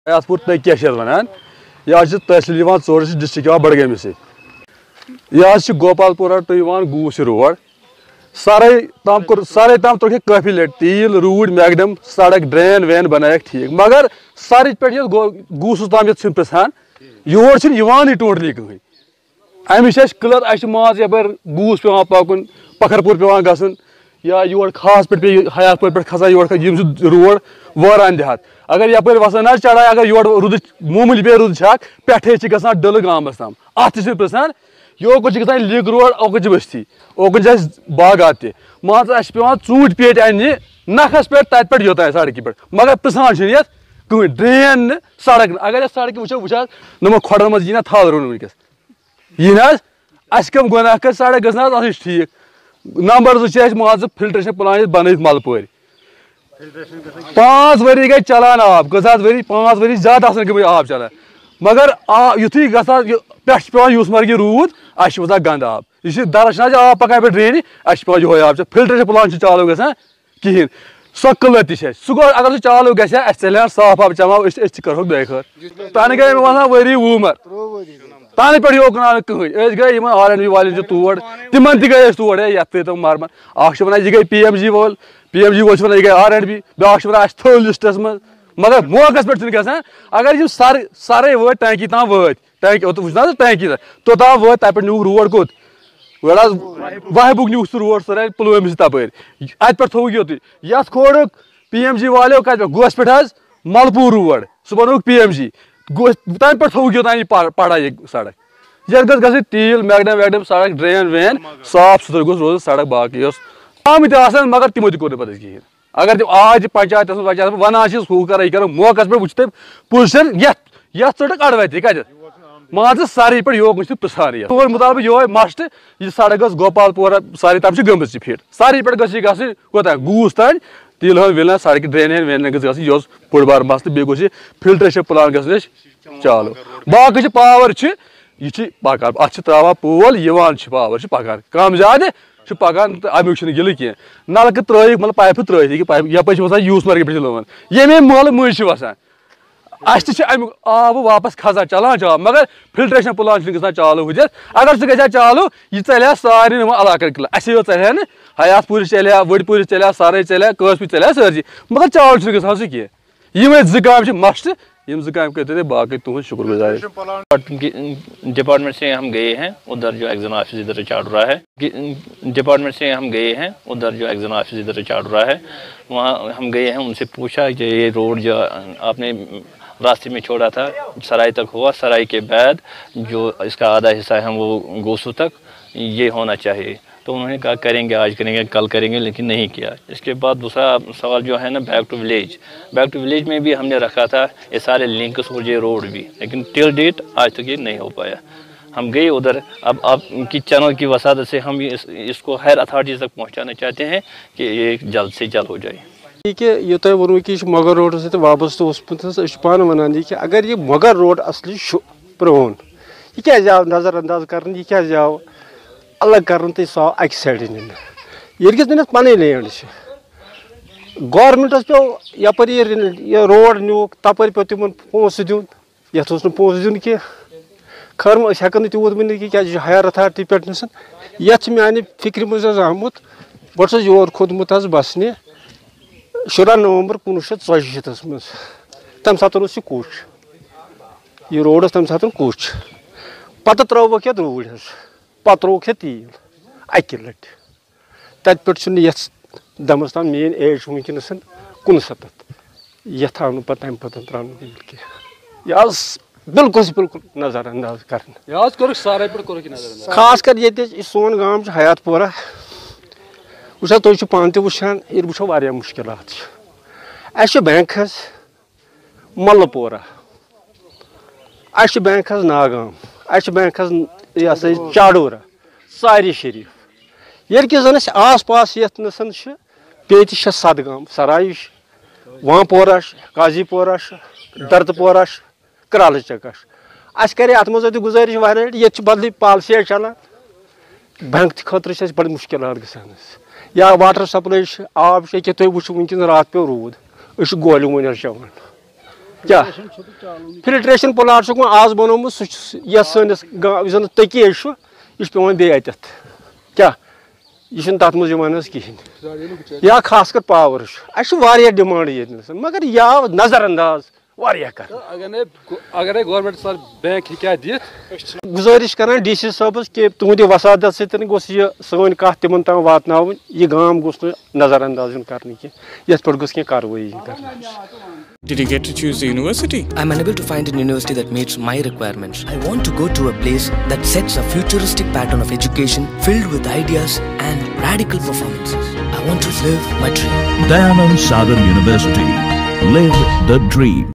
پور تک ونان یہ تحصیل ژور ڈسٹرک بڈگام یہ گوپال پورہ ٹو گوس روڈ سارے تام ترک کافی لٹ تیل روڈ میگڈم سڑک ڈرین وین بنائک ٹھیک مگر سارے پہ گوسس تام یہ پرسان یور ٹوٹلی کہیں امس کلر اس ماز یپر گوس پیوان پکن پکھر پور پیوان گھن یا یور خاص پہ حیات پور پہ کھسان یور روڈ واران دیہات اگر یپر وسان چڑھائی اگر یور رود معمولی بے رود چھک پٹھے گھان ڈل گامس تام ات پرسان یوکن گھان لگ روڈ اوکن بستی اوکن باغات تہ مان ژٕ پیوان ژوٗنٛٹھۍ پیٹہِ اننہِ نکھس پہ تتہ پہ یوتان سڑکہ پہ مگر پرسان یتھ کہیں ڈرین سڑک اگر سڑکہ وچھو نمو کھۄڈن منٛز یی نا تھل رُنن ونکس یہ اس کم گناہ کر سڑک گھن آسن ٹھیک نمبر 2 مان فلٹریشن پلان بنت ملپور 5 ؤری گئی چلان آب غذات ؤری 5 ؤری زیادہ آسان گٔمٕتۍ آب چلان مگر یُتھُے گژھان پٮ۪ٹھ پیوان یوٗس مرگہِ روٗد اَسہِ چھُ وسان گنٛدٕ آب یہ درس چھُ آب پکان پہ ڈرینہِ اَسہِ چھُ پیوان یِہوے آب فلٹریشن پلان چالو گژھان کہیٖنۍ سۄ قٕلت تہِ چھِ اَسہِ سُہ گوٚو اگر سُہ چالو گژھِ ہا اَسہِ ژَلہِ ہا صاف آب چٮ۪مہو أسۍ تہِ کرہوکھ دۄیہِ خٲر تنہٕ گٔے مےٚ باسان ؤری 20 تانہِ پٮ۪ٹھ یوکُن آو نہٕ کٕہٕنۍ أسۍ گٔے یِمن RNB والٮ۪ن چھِ تور تِمن تہِ گٔے أسۍ تور ہے یتھ ترٛٲیتو مرمت اکھ چھُ ونان یہِ گٔے PMG وول PMG چھُ ونان یہِ گٔے RNB بیٛاکھ چھُ ونان اَسہِ تھٲو لسٹس منٛز مگر موقعس پٮ۪ٹھ چھُنہٕ گژھان اگر یِم سرے وٲتۍ ٹینکی تام وٲتۍ ٹینکی وٕچھ نا ٹینکی توٚتام وٲتۍ تتہِ پٮ۪ٹھ نیوٗکھ روڈ کوٚت وۄنۍ حظ وہبُک نیوٗکھ سُہ روڈ سورُے پُلوٲمِس تپٲرۍ اتہِ پٮ۪ٹھ تھوٚوُکھ یوٚتُے یتھ کھولُکھ PMG والیو کتہِ پٮ۪ٹھ گوس پٮ۪ٹھ حظ ملپوٗر روڈ سُہ بنووُکھ PMG تمہِ پٮ۪ٹھ تھوٚوُکھ یوٚتام یہِ پڑا یہِ سڑک یتھ گٔژھ گژھٕنۍ تیٖل میگڈم ویگڈم سڑک ڈرین وین صاف ستھرٕ گوٚژھ روزُن سڑک باقٕے ٲس آمٕتۍ آسان مگر تِمو تہِ کوٚر نہٕ پتہٕ کہیٖنۍ اگر تِم آز تہِ پنچایتس منٛز ونان چھِس ہُہ کرو یہِ کرو موقعس پٮ۪ٹھ وٕچھ تٔمۍ پُزِشن یتھ ژٔٹٕکھ اڑوتی کتٮ۪تھ مان ژٕ سارے پٮ۪ٹھ یوکُن چھِ پرژھان یتھ تور مطابق یہوے مسٹ یہِ سڑک گٔژھ گوپال پورہ سارے تام چھِ گٔمٕژ یہِ فٹ سارے پٮ۪ٹھ گٔژھ یہِ گژھٕنۍ کوتاہ گوٗس تانۍ تیٖلہٕ ہن وِلہٕ ہن سڑکہِ ڈرین ہن وین گٔژھ گژھٕنۍ یہِ اوس بوٚڑ بار مسلہٕ بیٚیہِ گوٚژھ یہِ فلٹریشن پلان گژھُن اَسہِ چالو باقٕے چھِ پاور چھِ یہ پکان اتھ تراوان پول یوان پاور پکان کم زیادہ پکان تو امیک گلہ کی نلکہ ترائک مطلب پائپہ ترائت یپر وسان یوٗس مرگہِ پٮ۪ٹھ لون ییٚمے محلہٕ مٔنٛزۍ وسان اَسہِ تہِ آمیُک آب واپس کھسان چلان چھُ آب مگر فلٹریشن پلان چھُنہٕ گژھان چالو ہُتھِتھ اگر سُہ گژھِ ہا چالو یہِ ژَلہِ ہا سارنٕے یِمن علاقن اَسے یوت ژَلہِ ہا نہٕ حیات پوٗرِس ژَلہِ ہا ؤڈۍ پوٗرِس ژَلہِ ہا سرے ژَلہِ ہا کٲنٛسہِ ژَلہِ ہا سٲرسٕے مگر چالو چھُنہٕ گژھان سُہ کینٛہہ یِمے 2 کامہِ چھِ مسٹ یم 2 کامہِ کٔرتو تُہۍ باقٕے تُہُنٛد شُکر گُزار ڈپارٹمنٹ سے ہم گئے ہیں ادھر جو ایگزام آفس ادھر چاڑورا ہے ڈپارٹمنٹ سے ہم گئے ہیں ادھر جو ایگزام آفس ادھر چاڑورا ہے وہاں ہم گئے ہیں ان سے پوچھا کہ یہ روڈ جو آپ نے راستے میں چھوڑا تھا سرائی تک ہوا سرائی کے بعد جو اس کا آدھا حصہ ہے وہ گوسو تک یہ ہونا چاہیے تو انہوں نے کہا کریں گے آج کریں گے کل کریں گے لیکن نہیں کیا اس کے بعد دوسرا سوال جو ہے نا بیک ٹو ولیج میں بھی ہم نے رکھا تھا یہ سارے لنکس اور یہ روڈ بھی لیکن ٹل ڈیٹ آج تک یہ نہیں ہو پایا ہم گئے ادھر اب آپ کی چینل کی وسادت سے ہم اس کو ہائر اتھارٹیز تک پہنچانا چاہتے ہیں کہ یہ جلد سے جلد ہو جائے کہ یہ تۄہہِ ووٚنوُ کہِ یہِ چھُ مۄغل روڈس سۭتۍ وابستہٕ اوسمُت حظ أسۍ چھِ پانہٕ وَنان یہِ کہِ اگر یہِ مۄغل روڈ اصلی چھُ پرٛون یہِ کیٛازِ آو نظر انداز کرنہٕ یہِ کیٛازِ آو الگ کرنہٕ تہٕ سُہ آو اکہِ سایڈٕ نِنہٕ ییٚتہِ کِس نِنَس پنٕنۍ لینڈ چھِ گورمنٹس پیوٚو یپٲرۍ یہِ روڈ نیوٗکھ تپٲرۍ پیوٚو تِمن پونٛسہٕ دیُن یتھ اوس نہٕ پونٛسہٕ دیُن کینٛہہ خٲر أسۍ ہٮ۪کو نہٕ تیوٗت ؤنِتھ کینٛہہ کیٛازِ یہِ چھُ ہایر اتھارٹی پٮ۪ٹھ نِسن یتھ چھِ میانہِ فکرِ منٛز حظ آمُت بہٕ چھُس یور کھوٚتمُت حظ بسنہِ 16 نومبر 1984 منٛز تمہِ ساتہٕ اوس یہِ کوٚچھ یہِ روڈ ٲس تمہِ ساتہٕ کوٚچھ پتہٕ ترٲوُکھ یتھ روٗڑۍ حظ پتہٕ ترٛووُکھ یتھ تیٖل اکہِ لٹہِ تتہِ پٮ۪ٹھ چھُنہٕ یتھ دمس تام میٲنۍ ایج چھِ وٕنکیٚنس 69 یتھ آو نہٕ پتہٕ تمہِ پتہٕ تراونہٕ تیٖل کینٛہہ یہِ آز بالکل نظر انداز کرنہٕ خاص کر ییٚتہِ سون گام چھُ حیات پورہ وٕچھ حظ تُہۍ چھِو پانہٕ تہِ وٕچھان ییٚتہِ وٕچھو واریاہ مُشکلات چھِ اَسہِ چھُ بینک حظ ملہٕ پورہ اَسہِ چھُ بینک حظ ناگام اَسہِ چھُ بینک حظ یہِ ہسا یہِ چاڑورہ ساری شریٖف ییٚلہِ کہِ زن اَسہِ آس پاس یتھ نسن چھِ بیٚیہِ تہِ چھِ 7 گام سراے چھِ وانپورہ چھِ قاضی پورہ چھِ درتہٕ پورہ چھِ کرالہٕ چکا چھِ اَسہِ کرے اتھ منٛز تہِ گُزٲرِش واریاہ لٹہِ ییٚتہِ چھِ بدلٕے پالسیہ چلان بینک تہِ خٲطرٕ چھِ اَسہِ بڑٕ مُشکلات گژھان حظ یا واٹر سپلاے چھِ آب چھِ ییٚکیاہ تُہۍ وٕچھِو وٕنکیٚن راتھ پیوٚو روٗد أسۍ چھِ گولہِ وُنۍ حظ چٮ۪وان کیا فلٹریشن پلانٹ چھُکھ وۄنۍ آز بنومُت سُہ چھُ یَتھ سٲنِس یُس زَن تٔکیے چھُ یہِ چھُ پیوان بیٚیہِ اَتٮ۪تھ کیٛاہ یہ تَتھ منٛز یِوان حظ کِہیٖنۍ یا خاص کر پاور چھُ اَسہِ چھُ واریاہ ڈِمانٛڈ ییٚتہِ مگر یہِ آو نظر انداز واریاہ کَرنہٕ اگرے گورمنٹ سر بینک ہیٚکہِ ہا دِتھ گُزٲرِش کران ڈی سی صٲبس کہ تُہنٛدِ وسادت سۭتۍ گوٚژھ یہِ سٲنۍ کَتھ تِمن تام واتناوٕنۍ یہِ گام گوٚژھ نہٕ نظر انداز یُن کرنہٕ کینٛہہ یَتھ پٮ۪ٹھ گٔژھ کینٛہہ کاروٲیی یِنۍ کرنہٕ. Did you get to choose the university? I'm unable to find a university that meets my requirements. I want to go to a place that sets a futuristic pattern of education filled with ideas and radical performances. I want to live my dream. Dayanand Sagar University. Live the dream.